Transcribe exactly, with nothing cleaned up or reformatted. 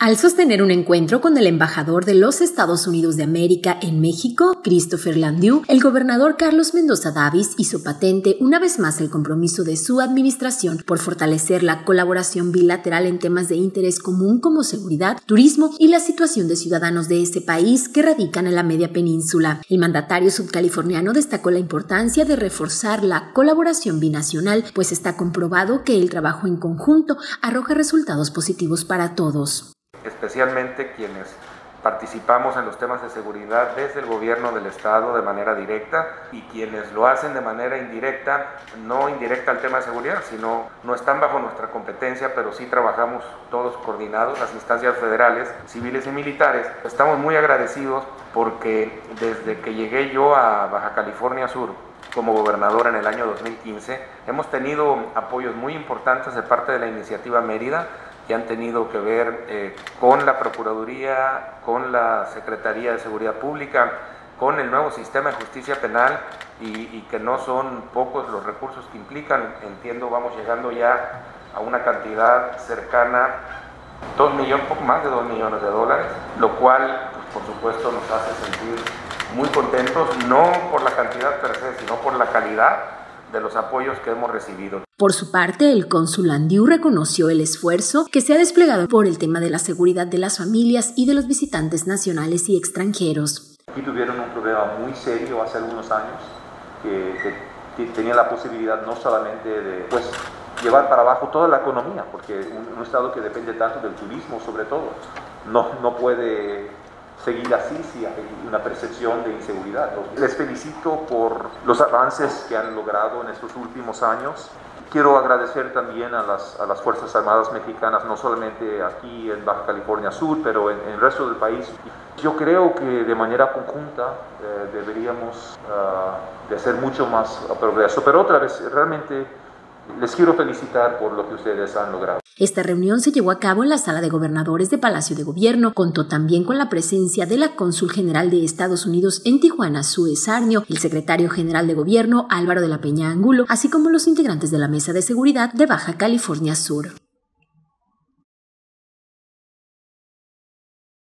Al sostener un encuentro con el embajador de los Estados Unidos de América en México, Christopher Landrieu, el gobernador Carlos Mendoza Davis hizo patente una vez más el compromiso de su administración por fortalecer la colaboración bilateral en temas de interés común como seguridad, turismo y la situación de ciudadanos de ese país que radican en la media península. El mandatario subcaliforniano destacó la importancia de reforzar la colaboración binacional, pues está comprobado que el trabajo en conjunto arroja resultados positivos para todos. Especialmente quienes participamos en los temas de seguridad desde el gobierno del estado de manera directa y quienes lo hacen de manera indirecta, no indirecta al tema de seguridad, sino no están bajo nuestra competencia, pero sí trabajamos todos coordinados, las instancias federales, civiles y militares. Estamos muy agradecidos porque desde que llegué yo a Baja California Sur como gobernador en el año dos mil quince, hemos tenido apoyos muy importantes de parte de la Iniciativa Mérida, que han tenido que ver eh, con la Procuraduría, con la Secretaría de Seguridad Pública, con el nuevo sistema de justicia penal y, y que no son pocos los recursos que implican. Entiendo, vamos llegando ya a una cantidad cercana a dos millones, poco más de dos millones de dólares, lo cual, pues, por supuesto, nos hace sentir muy contentos, no por la cantidad per se, sino por la calidad de los apoyos que hemos recibido. Por su parte, el cónsul Landrieu reconoció el esfuerzo que se ha desplegado por el tema de la seguridad de las familias y de los visitantes nacionales y extranjeros. Aquí tuvieron un problema muy serio hace algunos años, que, que, que tenía la posibilidad no solamente de pues, llevar para abajo toda la economía, porque un, un estado que depende tanto del turismo sobre todo, no, no puede seguir así si hay una percepción de inseguridad. Les felicito por los avances que han logrado en estos últimos años. Quiero agradecer también a las, a las Fuerzas Armadas Mexicanas, no solamente aquí en Baja California Sur, pero en, en el resto del país. Yo creo que de manera conjunta eh, deberíamos uh, de hacer mucho más progreso, pero otra vez, realmente les quiero felicitar por lo que ustedes han logrado. Esta reunión se llevó a cabo en la Sala de Gobernadores de Palacio de Gobierno. Contó también con la presencia de la Cónsul General de Estados Unidos en Tijuana, Sue Sarnio, el Secretario General de Gobierno, Álvaro de la Peña Angulo, así como los integrantes de la Mesa de Seguridad de Baja California Sur.